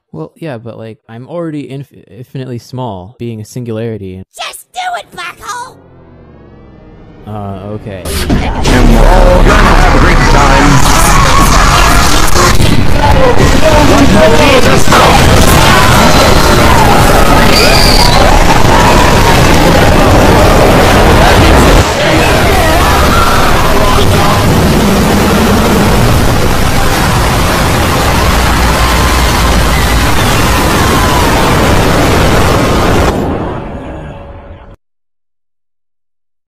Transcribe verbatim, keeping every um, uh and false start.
Well, yeah, but like, I'm already inf infinitely small, being a singularity. Just do it, black hole! Uh, okay.